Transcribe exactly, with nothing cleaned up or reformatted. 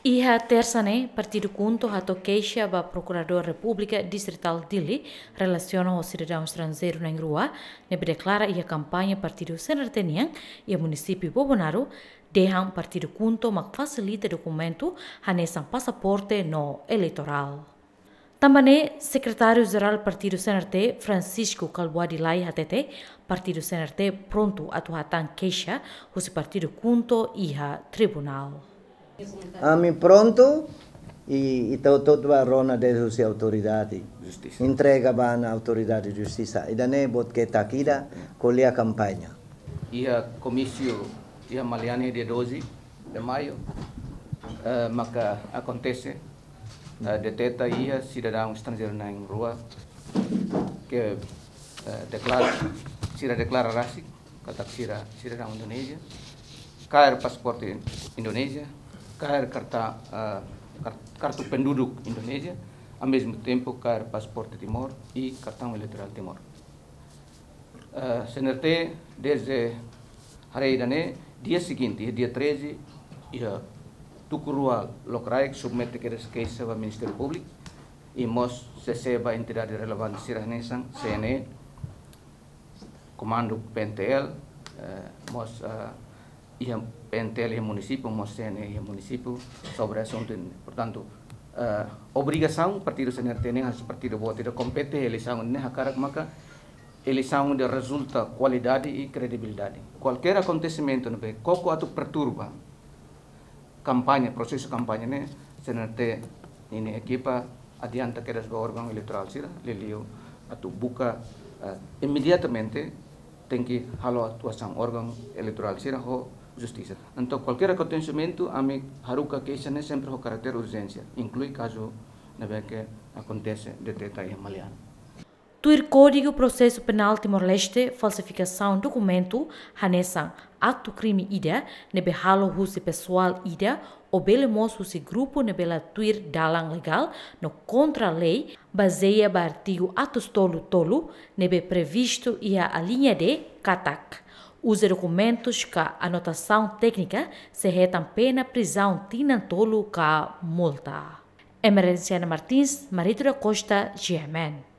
Iha terça-ne, Partido Kunto hato queixa ba Procurador República Distrital Dili relaciona ao cidadão estrangeiro na rua, nebe declara ia campanha Partido Senartenian e o município Bobonaro deixam Partido Kunto mak facilita documento hanesan passaporte no eleitoral. Também secretário-geral Partido Senarte, Francisco Calbuadilai Hatete, Partido Senarte pronto a atuar queixa, o Partido Kunto iha tribunal. Ami pronto e então todo a rona de autoridade Justiça. entrega para a autoridade de justiça e daí bot que tá aqui da colher a campanha. E a comício e a Maliane dia doze de maio, uh, maka acontece uh, deteta ia cidadão estrangeiro na rua que uh, declara sira declara rasik kata sira cidadão Indonésia, cair pasaporte Indonésia, cair carta uh, kartu penduduk Indonésia, ao mesmo tempo cair pasaporte Timor e cartão eleitoral Timor. Uh, Senerte desde hari dane dia seguinte, dia treze, ia tukurua lokrai submete que queixa ao Ministério Público e mos receba a entidade relevante siranesan C N E, comando P N T L, uh, mos uh, ia P N T L e município, mos C N E e município sobre assunto. Portanto, uh, obrigação partido Senarte nem as partido voto da compete eleição nem a cara maka eleição de resulta qualidade e credibilidade. Qualquer acontecimento no be coco atu perturba campanha, processo campanha né, Senarte ini equipa adianta que das órgão eleitoral sira, lelio atu buka uh, imediatamente tem que halo atuação órgão eleitoral sira ho justiça. Então qualquer acontecimento ami haruka queixa né sempre ho caráter urgência, inclui caso na be que acontece deteta em Maliano. Tuir Código Processo Penal Timor-Leste, falsificação documento, hanesan ato crime ida, nebe halo husi pessoal ida, ou bele mos husi grupo nebe la tuir dalang legal, no contra-lei, baseia ba artigo atos tolo tolo, nebe previsto ia a linha de katak. Usa documentos ka anotação técnica, se retam pena prisão tinan tolo ka multa. Emerenciana Martins, Marito da Costa, G M N.